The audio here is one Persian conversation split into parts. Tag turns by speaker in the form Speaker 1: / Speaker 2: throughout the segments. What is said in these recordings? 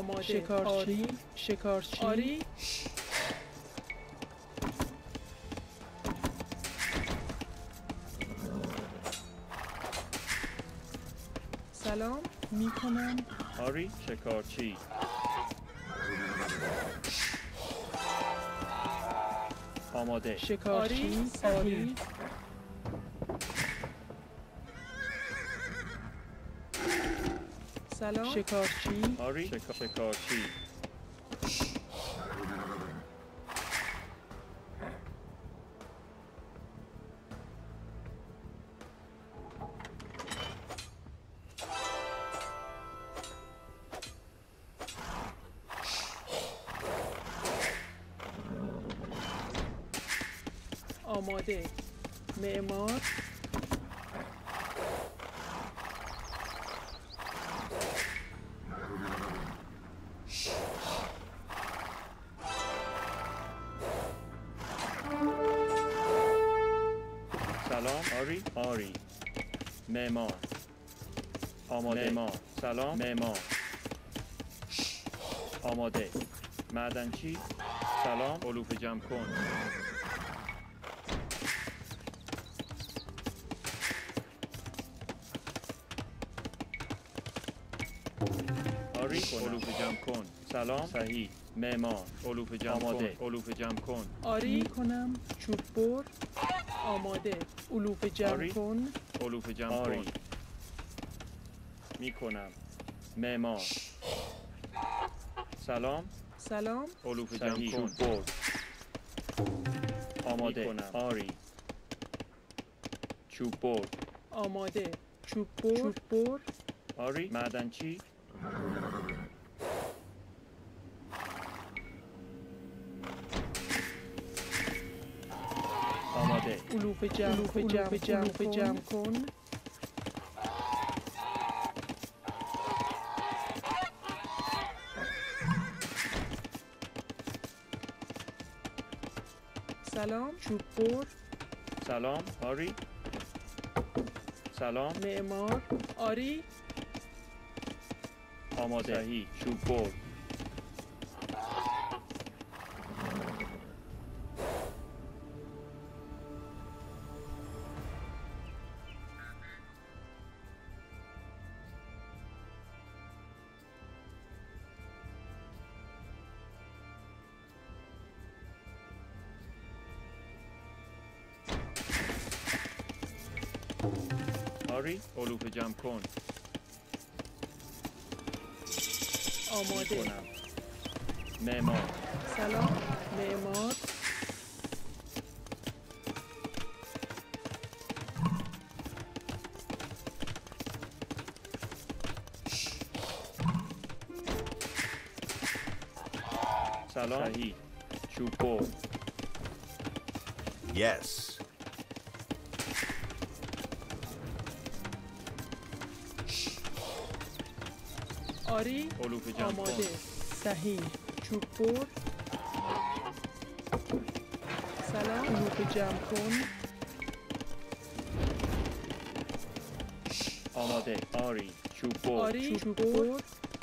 Speaker 1: آماده.
Speaker 2: شکارچی.
Speaker 1: آری.
Speaker 2: شکارچی.
Speaker 1: آری. سلام
Speaker 2: میکنم.
Speaker 3: آری شکارچی. آماده.
Speaker 2: شکارچی.
Speaker 1: آری.
Speaker 2: صحیح.
Speaker 1: سلام.
Speaker 2: شکارچی.
Speaker 3: آری شکارچی.
Speaker 1: آماده. معمار.
Speaker 3: سلام. آری. آری. معمار. آماده. معمار. سلام. معمار. آماده. معدنچی. سلام. علوف جمع کن. آری علوف جمع کن. سلام. صحیح. معمار. علوف جمع آماده. کن. علوف جمع کن.
Speaker 1: آری.
Speaker 2: میکنم.
Speaker 1: چوب بر. آماده. علوف جمع
Speaker 3: آری.
Speaker 1: کن.
Speaker 3: علوف جمع کن. میکنم. معمار. سلام.
Speaker 1: سلام.
Speaker 3: علوف جمع کن. چوب برد. آماده. میکنم. آری. چوب برد.
Speaker 1: آماده. چوب بر. چوب بر.
Speaker 3: آری. معدنچی. آماده.
Speaker 1: علوف جمع. علوف جمع. علوف جمع کن. سلام. چوب بر.
Speaker 3: سلام. آری. سلام.
Speaker 1: معمار. آری.
Speaker 3: آماده. صحیح. چوب برد. آری علوف جمع کن.
Speaker 1: آماده.
Speaker 3: میکنم. معمار.
Speaker 1: سلام. معمار.
Speaker 3: سلام. صحیح. چوب برد.
Speaker 4: Yes.
Speaker 1: آری.
Speaker 3: علوف جمع
Speaker 1: آماده.
Speaker 3: کن.
Speaker 2: صحیح.
Speaker 1: چوب بر. سلام. علوف جمع کن.
Speaker 3: آماده. آری. چوب برد.
Speaker 1: آری.
Speaker 2: چوب
Speaker 1: چوب بر.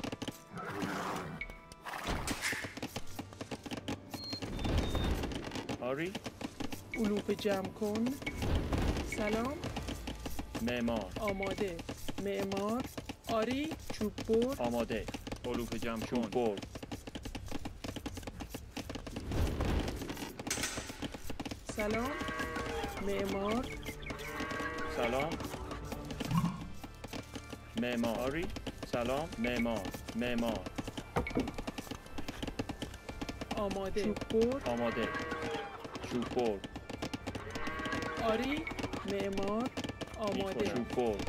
Speaker 3: آری.
Speaker 1: علوف جمع کن. سلام.
Speaker 3: معمار.
Speaker 1: آماده. معمار. آری. چوب بر.
Speaker 3: آماده. علوف جمع کن. چوب برد.
Speaker 1: سلام. معمار.
Speaker 3: سلام. معمار. آری. سلام. معمار. معمار.
Speaker 1: آماده.
Speaker 2: چوب بر.
Speaker 3: آماده. چوب برد.
Speaker 1: آری. معمار. آماده.
Speaker 3: چوب برد.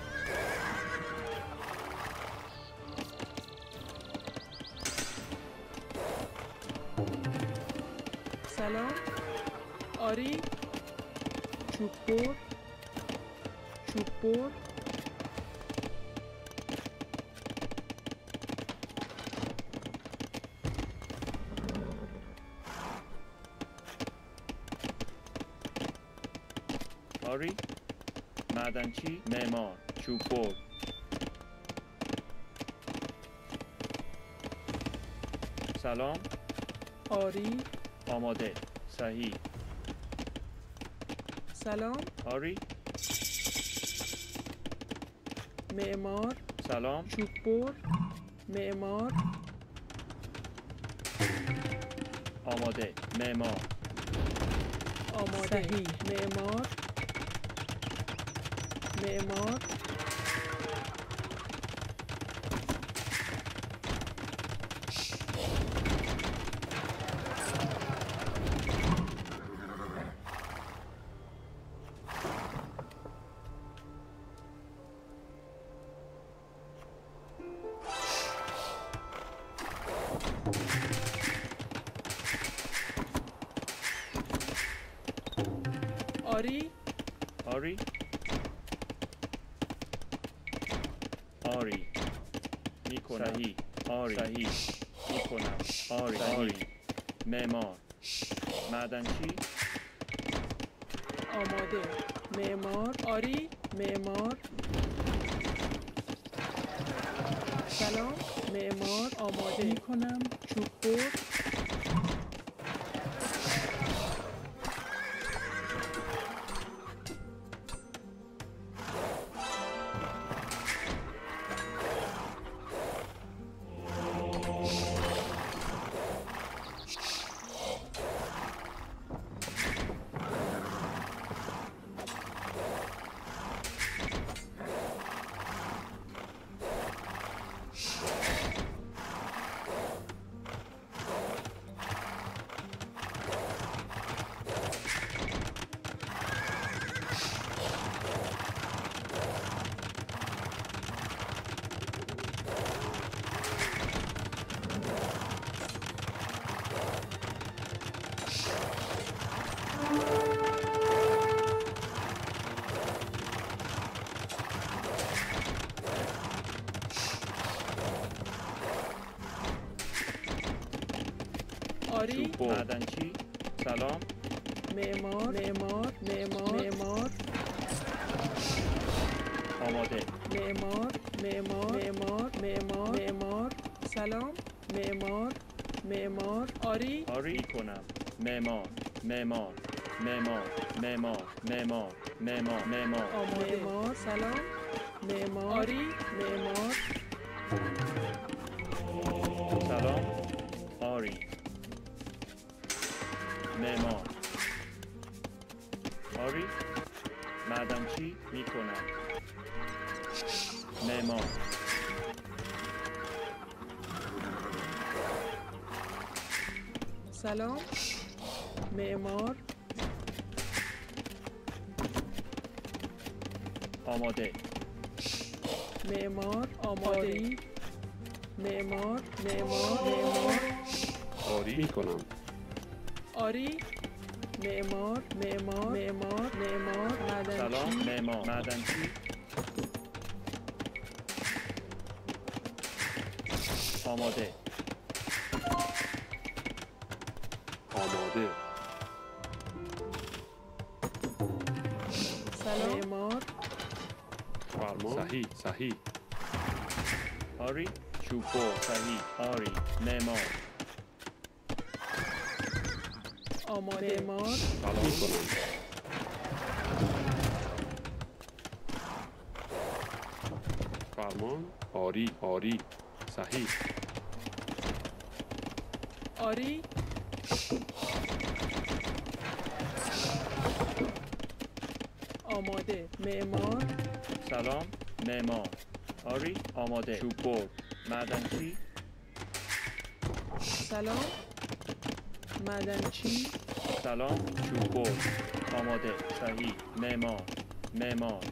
Speaker 1: سلام. آری. چوب بر. چوب بر.
Speaker 3: آری. معدنچی. معمار. چوب برد. سلام.
Speaker 2: آری.
Speaker 3: آماده. صحیح.
Speaker 2: سلام.
Speaker 3: آری.
Speaker 2: معمار.
Speaker 3: سلام.
Speaker 2: چوببر. معمار.
Speaker 3: آماده. معمار.
Speaker 2: آماده. صحیح. معمار. معمار. آری.
Speaker 3: آری. آری. میکنم. صحیح. آری. صحیح. میکنم. آری. آری. معمار. معدنچی.
Speaker 2: آماده. معمار. آری. معمار. سلام. معمار. آماده میکنم. چوببر. آری.
Speaker 3: چوببر. معدنچی. سلام.
Speaker 2: معمار. معمار. معمار. معمار.
Speaker 3: آماده.
Speaker 2: معمار. معمار. معمار. معمار. معمار. سلام. معمار. معمار. آری.
Speaker 3: آری. میکنم. معمار. معمار. معمار. معمار. معمار. معمار. معمار.
Speaker 2: آماده. معمار. سلام. معمار. آری. معمار.
Speaker 3: سلام. آری. معمار. آری. معدنچی. میکنم. معمار.
Speaker 2: سلام. معمار.
Speaker 3: آماده.
Speaker 2: معمار. آماده. معمار. معمار. معمار.
Speaker 4: آری میکنم.
Speaker 2: آری. معمار. معمار. معمار. معمار.
Speaker 3: سلام.
Speaker 2: معدنچی.
Speaker 3: معمار. معدنچی. آماده.
Speaker 4: آماده.
Speaker 2: سلام. معمار.
Speaker 4: فرمان. صحیح. صحیح.
Speaker 3: آری. چوببر. صحیح. آری. معمار.
Speaker 2: آماده. معمار.
Speaker 4: سلام میکنم. فرمان. آری. آری. صحیح.
Speaker 2: آری. آماده. معمار.
Speaker 3: سلام. معمار. آری. آماده. چوببر. معدنچی.
Speaker 2: سلام. معدنچی.
Speaker 3: سلام. چوببر. آماده. صحیح. معمار. معمار.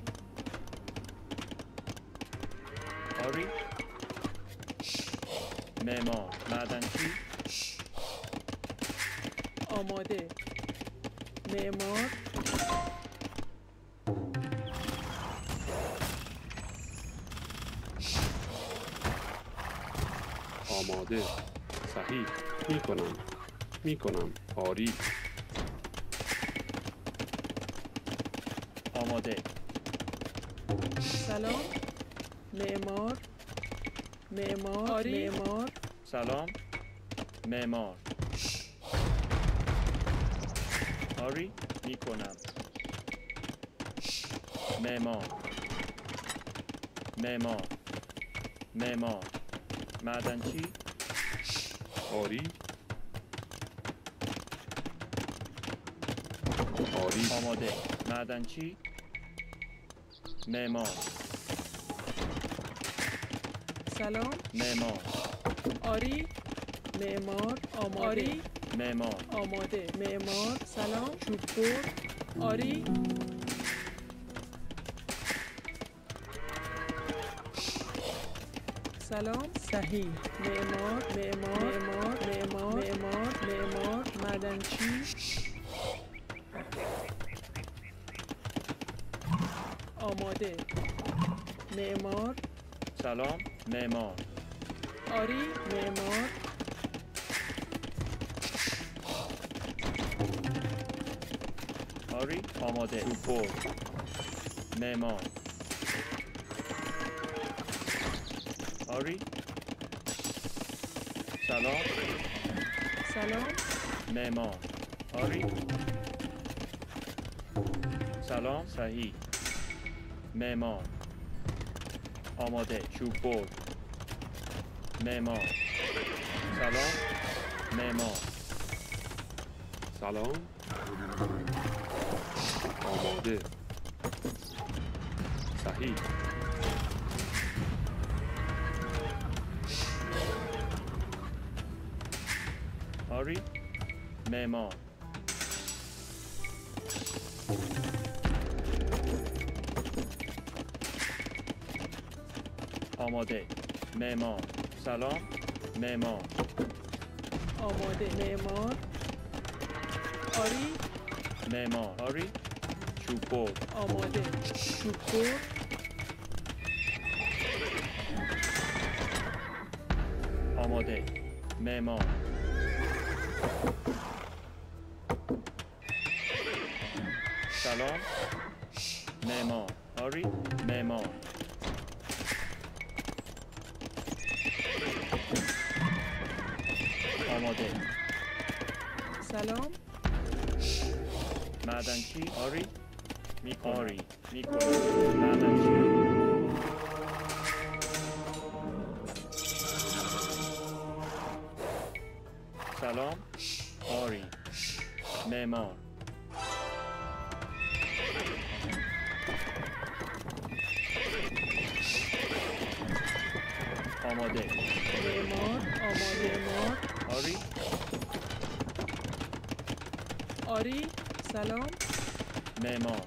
Speaker 3: آری. معمار. معدنچی.
Speaker 2: آماده. معمار.
Speaker 4: آماده. صحیح. میکنم. میکنم. آری.
Speaker 3: آماده.
Speaker 2: سلام. معمار. معمار. آری. معمار.
Speaker 3: سلام. معمار آری میکنم معمار معمار معمار معدنچی
Speaker 4: آری آری
Speaker 3: آماده معدنچی معمار
Speaker 1: سلام
Speaker 3: معمار
Speaker 1: آری معمار آماده آری
Speaker 3: معمار
Speaker 1: آماده معمار سلام چوب بر آری سلام صحیح معمار معمار معمار معمار معمار معدنچی آماده معمار
Speaker 3: سلام معمار
Speaker 1: آری معمار
Speaker 3: آری آماده چوب معمار آری سلام
Speaker 1: سلام
Speaker 3: معمار آری سلام صحیح معمار آماده چوب برد معمار سلام معمار
Speaker 4: سلام آماده صحیح
Speaker 3: آری معمار آماده معمار سلام معمار
Speaker 1: آماده معمار آری
Speaker 3: معمار آری چوب برد
Speaker 1: آماده چوب بر
Speaker 3: آماده معمار سلام معمار آری معمار آماده
Speaker 1: سلام
Speaker 3: معدنچی آری آری میکنم معدنچی سلام آری معمار آماده
Speaker 1: معمار آماده معمار
Speaker 3: آری
Speaker 1: آری سلام
Speaker 3: معمار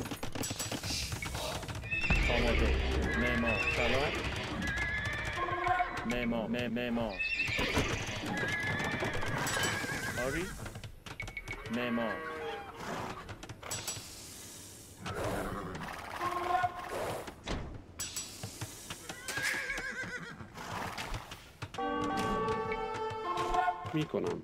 Speaker 3: آماده معمار سلام معمار معمار آری معمار
Speaker 4: میکنم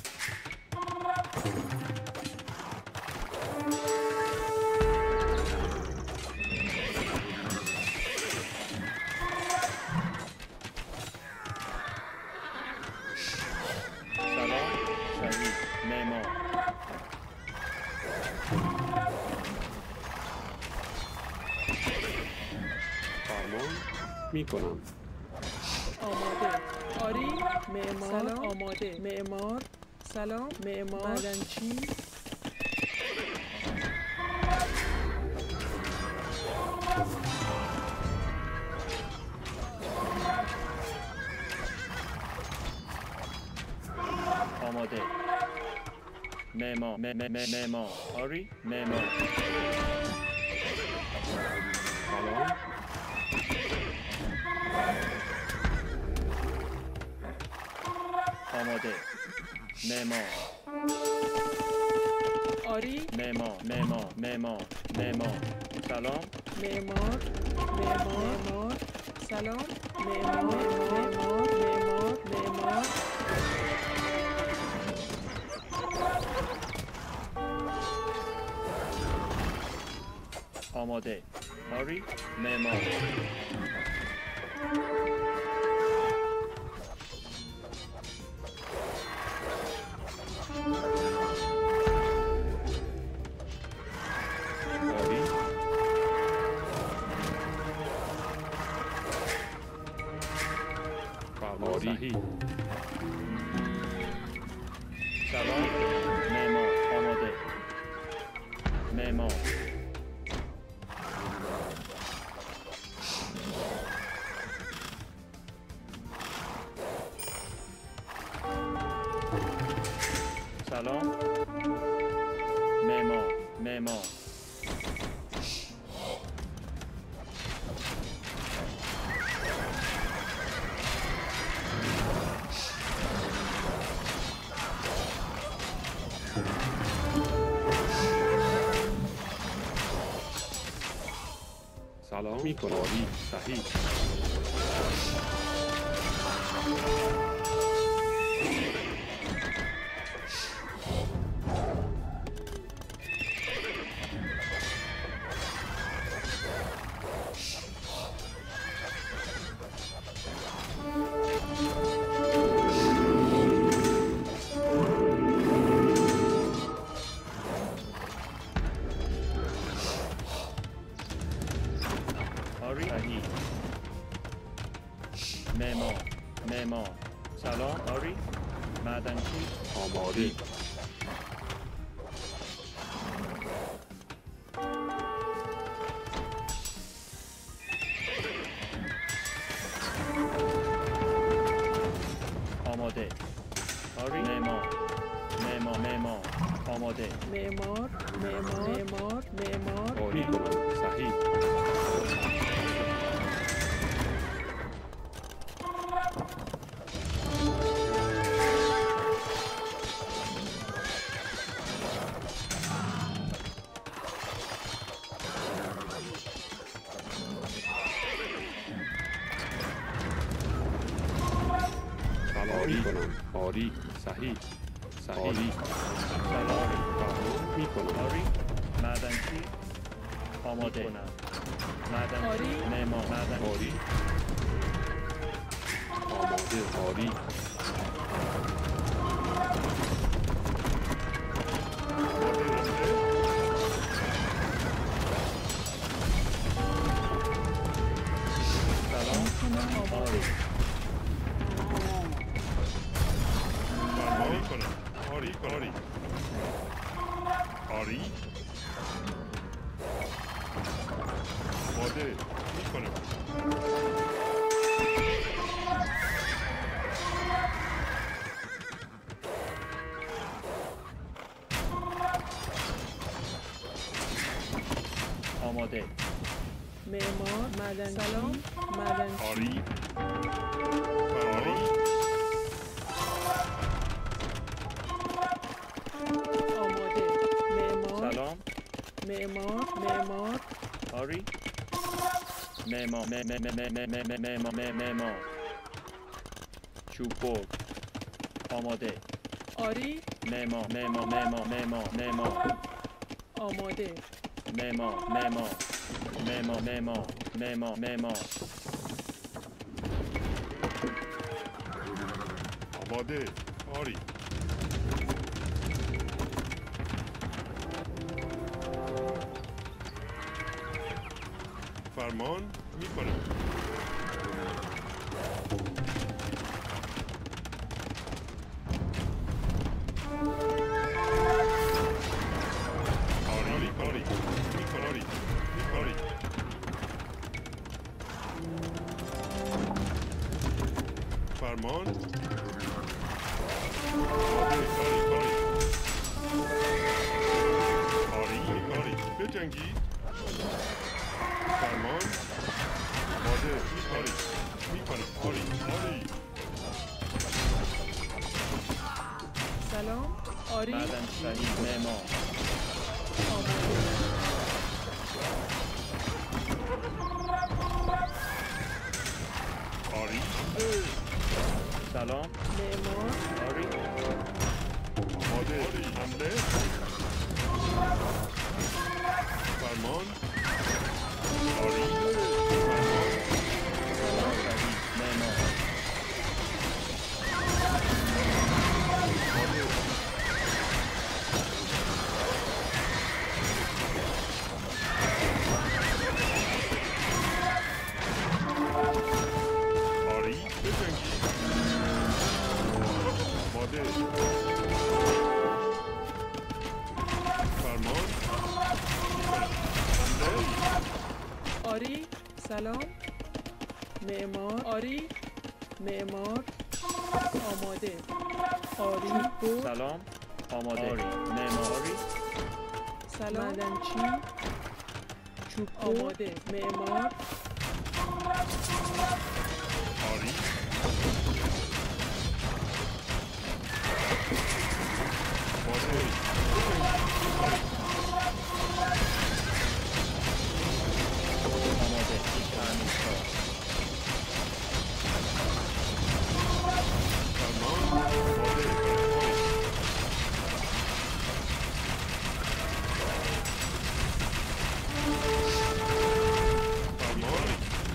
Speaker 3: سلام صحیح معمار
Speaker 4: فرمان میکنم
Speaker 1: آماده آری معمار سلام آماده معمار سلام معمار معدنچی
Speaker 3: آماده معمار معمار آری معمار
Speaker 4: سلام
Speaker 3: آماده معمار
Speaker 1: آری
Speaker 3: معمار معمار معمار معمار سلام
Speaker 1: معمار معمار سلام معمار معمار معمار معمار
Speaker 3: آماده آری معمار
Speaker 4: صحیح.
Speaker 3: سلام. معمار آماده. معمار. سلام. معمار. معمار.
Speaker 4: سلام میکنم. عالی. صحیح.
Speaker 3: آری. صحیح. معمار. معمار. سلام. آری. معدنچی.
Speaker 4: آماده.
Speaker 3: آماده. آری. معمار. معمار. معمار. آماده.
Speaker 1: معمار معمار معمار
Speaker 4: عالی کنم. صحیح. سلام میکنم. عالی. صحیح. صحیح. عالی.
Speaker 3: سلام.
Speaker 4: فرمان میکنم.
Speaker 3: آری. معدنچی. آماده. معدنچی.
Speaker 1: آری.
Speaker 3: معمار. معدنچی.
Speaker 4: عالی. آماده. عالی.
Speaker 3: سلام. آری.
Speaker 5: آری کنم. آری کنم. آری. آماده میکنم.
Speaker 3: آماده.
Speaker 1: معمار معدنچی معدنچی
Speaker 5: آری. آری.
Speaker 1: آماده معمار
Speaker 3: سلام.
Speaker 1: معمار معمار
Speaker 3: آری. معمار. معمار. چوب. آماده.
Speaker 1: آری
Speaker 3: معمار.
Speaker 1: آماده
Speaker 3: معمار.
Speaker 5: آماده. آری. فرمان میکنم. آری. آری. میکنم. آری. آری. فرمان. آری. بجنگی. فرمان. آماده. آری. میکنم. آری.
Speaker 1: سلام آری
Speaker 3: معدنچی. معمار.
Speaker 1: آماده
Speaker 5: آری.
Speaker 3: سلام.
Speaker 1: معمار
Speaker 3: آری.
Speaker 5: آماده. حمله. فرمان. آری. فرمان.
Speaker 3: سلام. صحیح. معمار.
Speaker 5: آماده. آری. بجنگی.
Speaker 1: آری سلام معمار آری معمار آماده آری چوب
Speaker 3: سلام آماده آری معماری
Speaker 1: سلام معدنچی چوب آماده معمار
Speaker 5: آری آماده
Speaker 3: آماده تعمیرکار
Speaker 5: فرمان آماده فرمان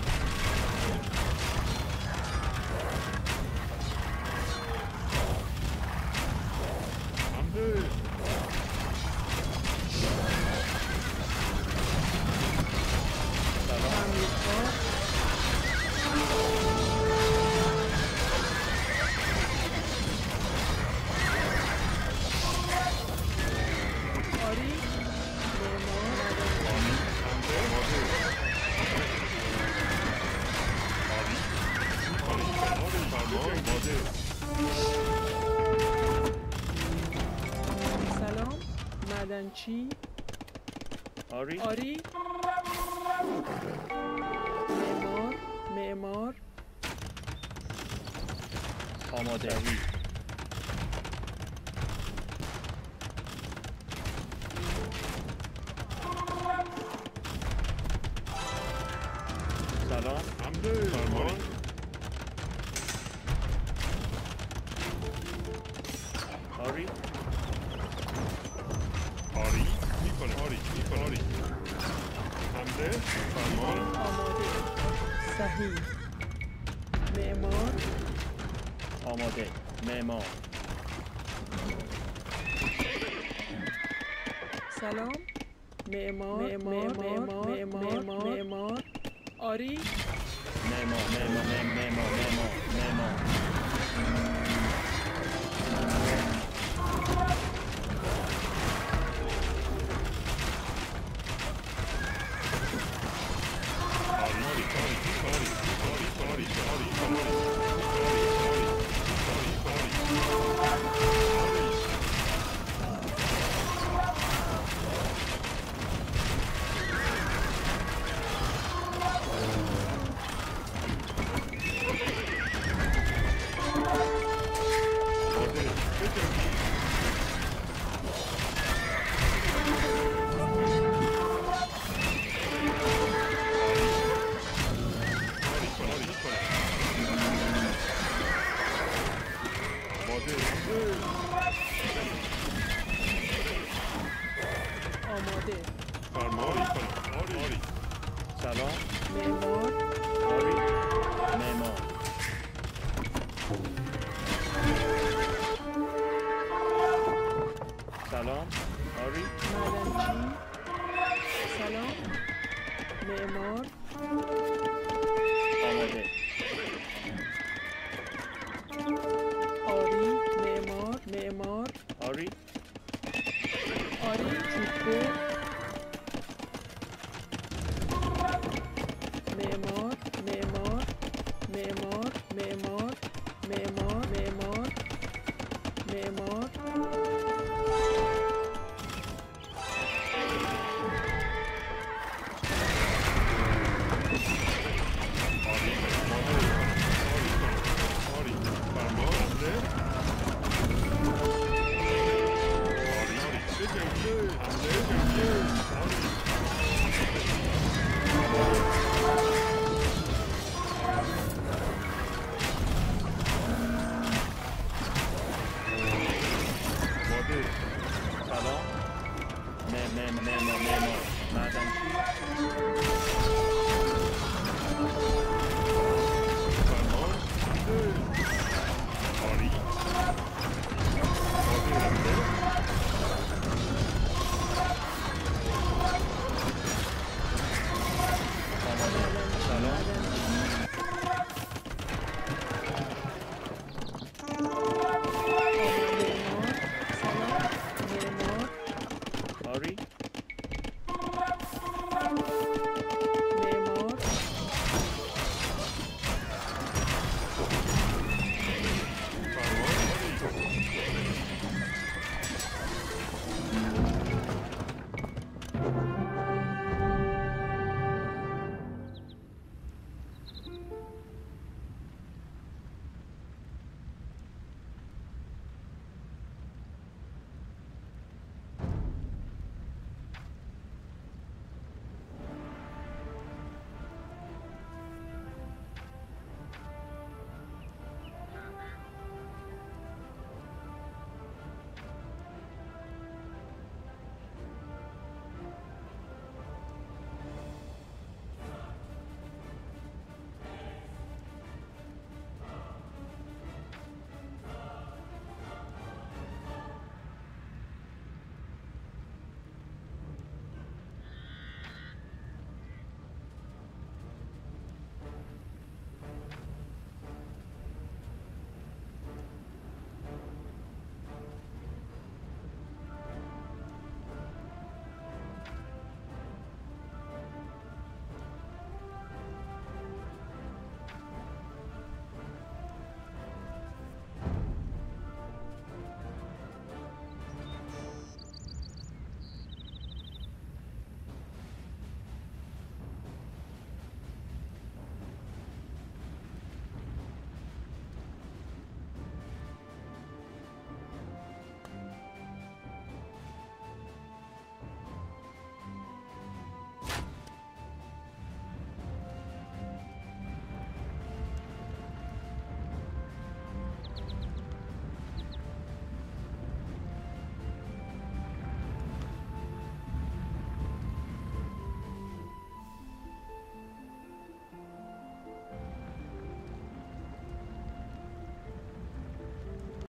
Speaker 5: حمله
Speaker 1: تعمیرکار آری معمار
Speaker 5: حمله آماده آری فرمان آماده
Speaker 1: سلام معدنچی
Speaker 3: آری
Speaker 1: آری معمار
Speaker 3: آماده سلام
Speaker 5: حمله فرمان
Speaker 3: آری
Speaker 5: آری میکنه آری میکنه آری حمله فرمان
Speaker 1: آماده صحیح معمار
Speaker 3: آماده معمار
Speaker 1: سلام معمار آری
Speaker 3: معمار
Speaker 1: آماده
Speaker 3: سلام
Speaker 1: معمار
Speaker 3: آری معمار سلام آری
Speaker 1: معدنچی سلام معمار
Speaker 3: آماده
Speaker 1: آری معمار
Speaker 3: آری
Speaker 1: آری چوب معمار
Speaker 3: سلام معمار معدنچی
Speaker 1: معمار
Speaker 3: آری